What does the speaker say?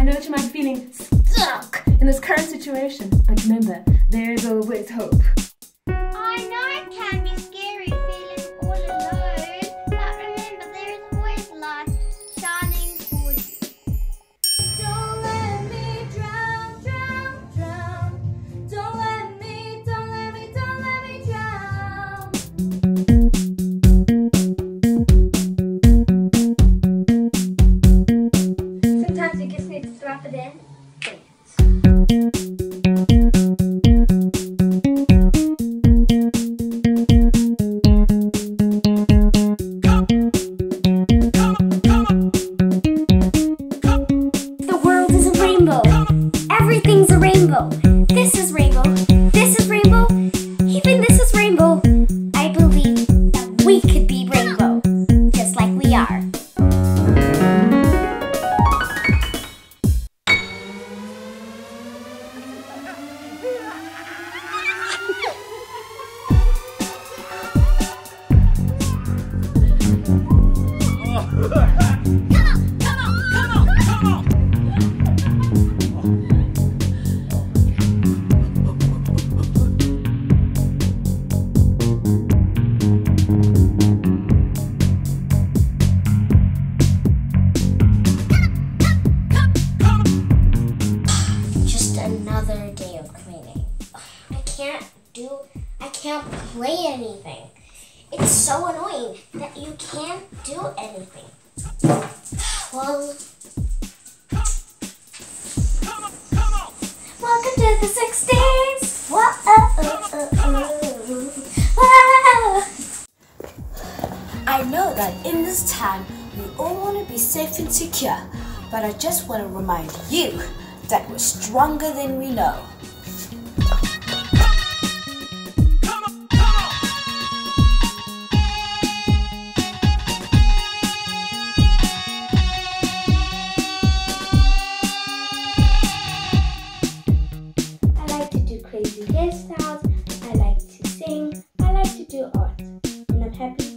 know that you might be feeling stuck in this current situation, but remember, there's always hope. I know it can be scary feeling all alone, but remember there is always light shining for you. Don't let me drown, drown, drown. Don't let me drown. Sometimes you just need to drop it in. The world is a rainbow. Everything's a rainbow. This is rainbow. This is rainbow. Even this is rainbow. I believe that we could be rainbow, just like we are. Just another day of cleaning. I can't play anything. It's so annoying that you can't do anything. Well, welcome to the 60s. Whoa. I know that in this time we all want to be safe and secure, but I just want to remind you that we're stronger than we know. I like to do crazy hairstyles. I like to sing. I like to do art. And I'm happy